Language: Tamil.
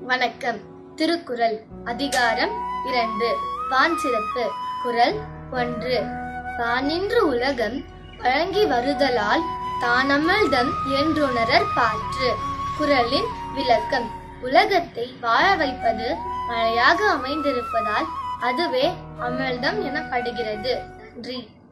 வணக்கம். திருக்குறள் அதிகாரம் 2 வான் சிறப்பு. குறள் 1. வானின்று உலகம் வழங்கி வருதலால் தானமிழ்தம் என்றுணரற் பாற்று. குறளின் விளக்கம். உலகத்தை வாழ வைப்பது மழையாக அமைந்திருப்பதால் அதுவே அமிழ்தம் எனப்படுகிறது. நன்றி.